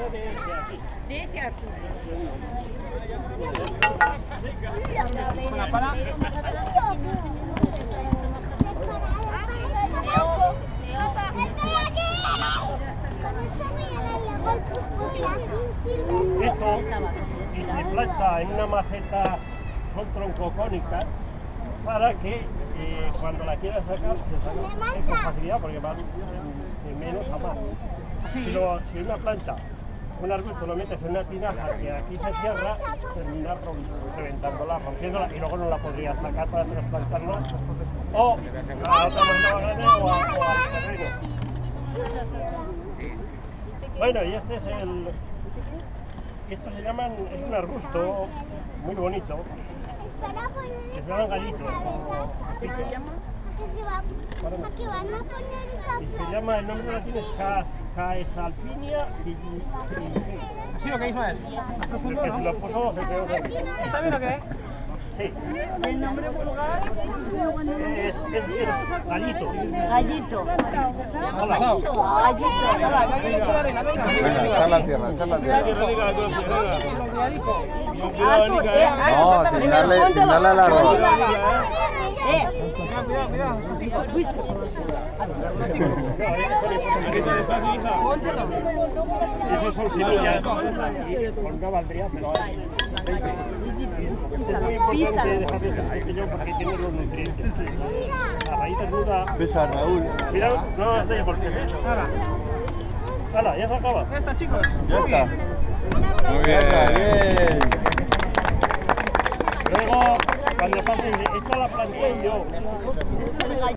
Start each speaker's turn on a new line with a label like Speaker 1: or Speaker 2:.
Speaker 1: de ese aquí.
Speaker 2: Con la pala.
Speaker 3: Esto, si se planta en una maceta, son troncocónicas para que cuando la quieras sacar, se saque con facilidad porque van de menos a más. Si una planta, un arbusto lo metes en una tinaja que aquí se cierra, termina reventándola, rompiéndola y luego no la podrías sacar para trasplantarla o a otra manera o al terreno. Bueno, y este es el... Estos se llaman, es un arbusto muy bonito, que se llaman gallitos.
Speaker 1: ¿Qué se llama?
Speaker 3: Y se llama, el nombre latino es Caesalpinia filigree.
Speaker 2: ¿Sí lo que Ismael?
Speaker 3: El que se lo puso se quedó con él.
Speaker 2: ¿Está bien o qué?
Speaker 3: Sí.
Speaker 1: ¿El nombre vulgar?
Speaker 3: Es gallito.
Speaker 1: Gallito.
Speaker 3: Hola.
Speaker 4: Venga, echar la tierra, echar la tierra. No, sin darle a la ropa.
Speaker 3: Esos son semillas. Con no valdría, pero es muy importante dejarlos así pequeños porque tienen los nutrientes. La raíz desnuda.
Speaker 4: Besa, Raúl.
Speaker 3: Mira, no has de por qué es eso. Hala, ya se acaba.
Speaker 2: Ya está, chicos.
Speaker 4: Ya está. Muy bien. Ya está, bien.
Speaker 3: Luego, cuando pasen, esta la planté yo.